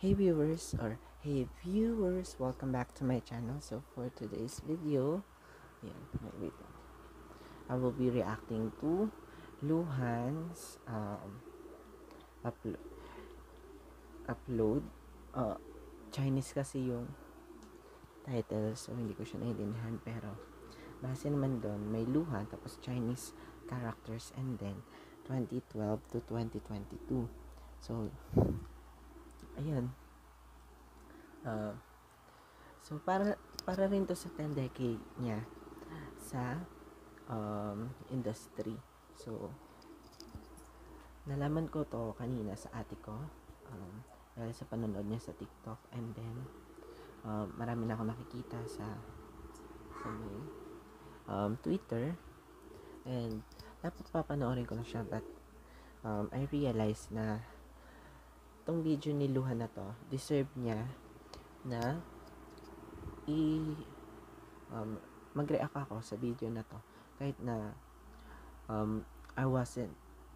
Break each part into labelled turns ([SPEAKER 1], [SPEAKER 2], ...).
[SPEAKER 1] Hey viewers, welcome back to my channel. So for today's video, wait lang. I will be reacting to Luhan's upload. Chinese kasi yung title, so hindi ko siya naiintindihan, pero base naman doon, may Luhan tapos Chinese characters, and then 2012 to 2022. So ayun. So para rin to sa 10 decade niya sa industry. So nalaman ko to kanina sa ate ko, dahil sa panonood niya sa TikTok, and then marami na ako nakikita sa may Twitter, and dapat papanoorin ko na siya, but I realized na tong video ni Luhan na to, deserve niya na mag-react ako sa video na to, kahit na I wasn't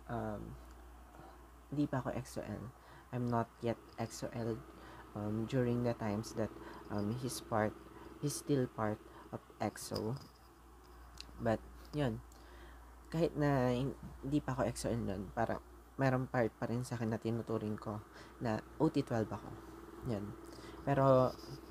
[SPEAKER 1] hindi pa ako XOL. I'm not yet XOL during the times that he's still part of EXO. But yun, kahit na hindi pa ako XOL nun, parang mayroong part pa rin sa akin na tinuturing ko na OT12 ako. Yan. Pero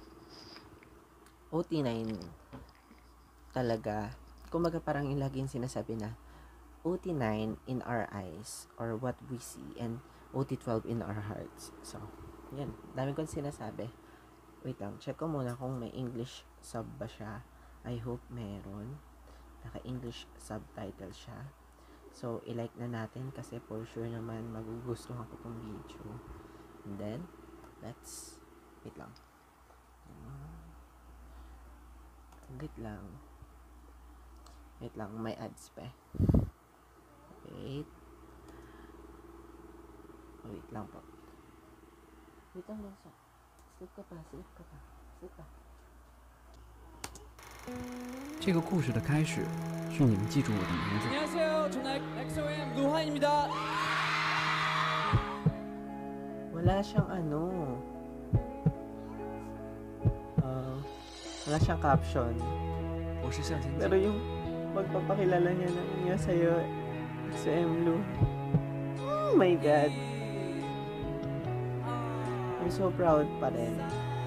[SPEAKER 1] OT9 talaga, kumbaga parang yung laging sinasabi na OT9 in our eyes, or what we see, and OT12 in our hearts. So, yan. Dami kong sinasabi. Wait lang, check ko muna kung may English sub ba siya. I hope meron. Naka-English subtitle siya. So, i-like na natin kasi for sure naman magugustuhan ko tong video. And then, let's, wait lang. Wait lang, may ads pa. Wait lang po. Wait lang. Sleep ka pa.
[SPEAKER 2] 这个故事的开始是你们记住我的名字。
[SPEAKER 3] 안녕하세요. 저는 XOM 루한입니다.
[SPEAKER 1] Wala siyang wala siyang caption.
[SPEAKER 2] 我是向前
[SPEAKER 1] Pero yung pagpapakilala niya sa'yo, XOM Lu. Oh my God. I'm so proud pa rin.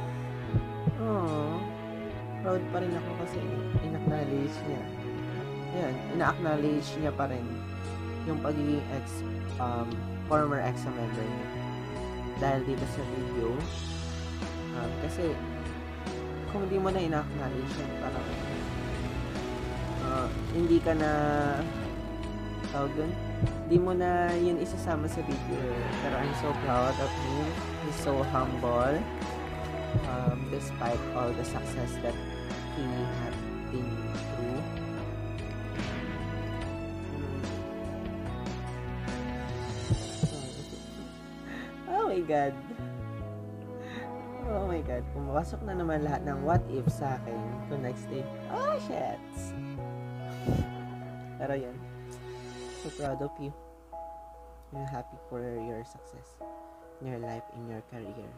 [SPEAKER 1] Oh, proud pa rin ako kasi in-acknowledge niya. Ayan, ina-acknowledge niya pa rin yung pagiging former EXO member niya. Dahil dito sa video, kasi kung hindi mo na ina-acknowledge yan, parang hindi ka na tawag dun, hindi mo na yun isasama sa video. Pero I'm so proud of him. He's so humble, despite all the success that he had been through. Oh my God. Oh my God. Pumapasok na naman lahat ng what if sa akin to next day. Oh shit. Pero yan. So proud of you. I'm happy for your success in your life, in your career.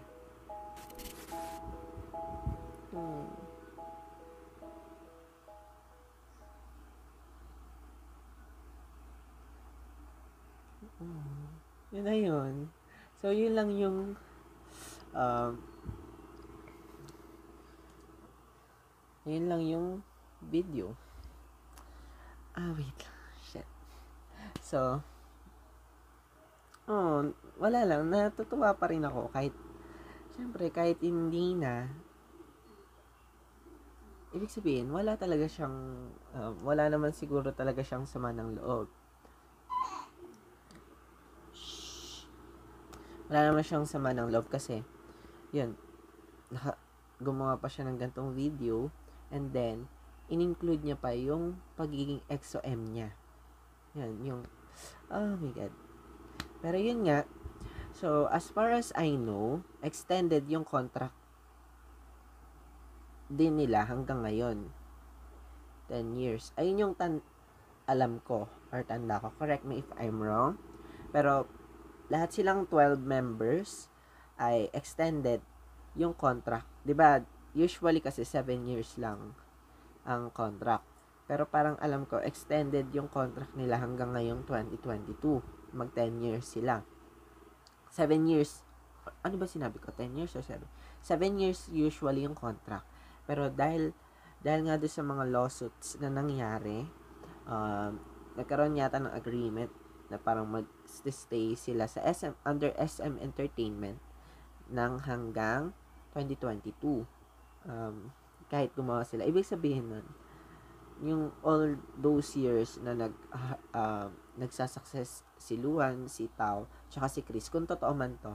[SPEAKER 1] Yun na yun. So yun lang yung yun lang yung video. Wait lang. Shit. So, wala lang. Natutuwa pa rin ako kahit, syempre, kahit hindi na, ibig sabihin, wala talaga siyang, wala naman siguro talaga siyang sama ng loob. Wala naman siyang sama ng loob kasi, yun, gumawa pa siya ng gantong video, and then, in-include niya pa yung pagiging XOM niya. Yan, yung, oh my God. Pero yun nga, so, as far as I know, extended yung contract din nila hanggang ngayon. 10 years. Ayun yung alam ko, or tanda ko. Correct me if I'm wrong. Pero, lahat silang 12 members ay extended yung contract. 'Di ba? Usually kasi 7 years lang ang contract. Pero parang alam ko, extended yung contract nila hanggang ngayong 2022. Mag 10 years sila. 7 years. Ano ba sinabi ko? 10 years or 7? 7 years usually yung contract. Pero dahil nga doon sa mga lawsuits na nangyari, nagkaroon yata ng agreement na parang mag-stay sila sa under SM Entertainment ng hanggang 2022. Kahit gumawa sila. Ibig sabihin nun, yung all those years na nagsasucess si Luan, si Tao, tsaka si Chris, kung totoo man to,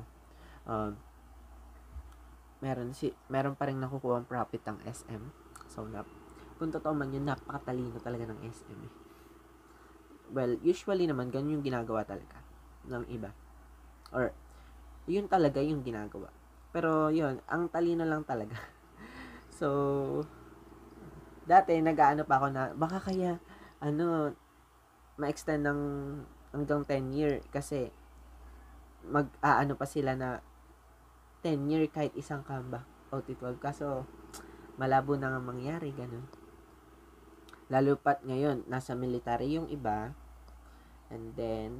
[SPEAKER 1] meron pa rin nakukuha ang profit ang SM. So, kung totoo man yun, napakatalino talaga ng SM eh. Well, usually naman, ganun yung ginagawa talaga ng iba. Or, yun talaga yung ginagawa. Pero, yun, ang talino lang talaga. So, dati, nag-aano pa ako na, baka kaya, ma-extend ng hanggang 10 year. Kasi, mag-aano pa sila na 10 year kahit isang comeback OT12. Kaso, malabo na nga mangyari, ganun. Lalo pat ngayon, nasa military yung iba. And then,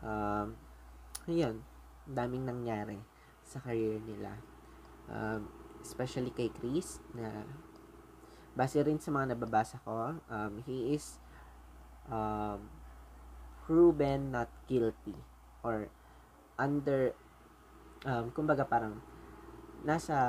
[SPEAKER 1] yun, daming nangyari sa career nila. Especially kay Chris, na base rin sa mga nababasa ko, he is proven not guilty. Or under, kumbaga parang, nasa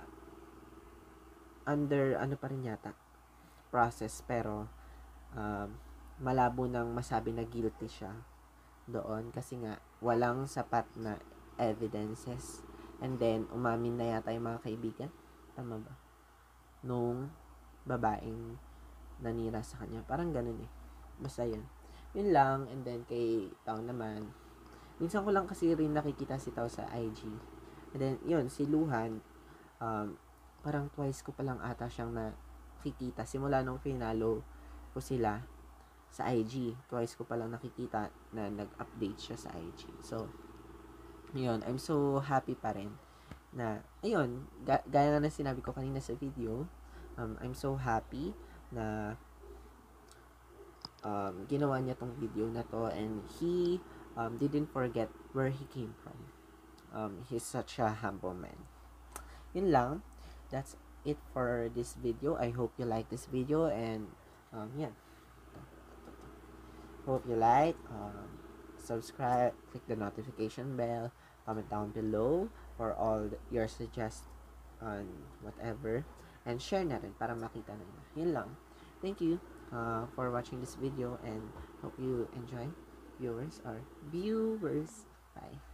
[SPEAKER 1] under, ano pa rin yata, process, pero malabo nang masabi na guilty siya doon kasi nga walang sapat na evidences. And then umamin na yata yung mga kaibigan, tama ba, nung babaeng nanira sa kanya, parang ganun eh. Basta yun lang. And then kay Tao naman, minsan ko lang kasi rin nakikita si Tao sa IG. And then yun, si Luhan, parang twice ko pa lang ata siyang nakikita simula nung finalo ko sila sa IG. Twice ko pa lang nakikita na nag-update siya sa IG. So, yun, I'm so happy pa rin na, ayun, gaya nga na sinabi ko kanina sa video, I'm so happy na ginawa niya tong video na to, and he didn't forget where he came from. He's such a humble man. Yun lang. That's it for this video. I hope you like this video, and yeah. Hope you like, subscribe, click the notification bell, comment down below for all your suggestions on whatever, and share na rin para makita na nyo. Yun lang. Thank you for watching this video, and hope you enjoy, viewers. Bye.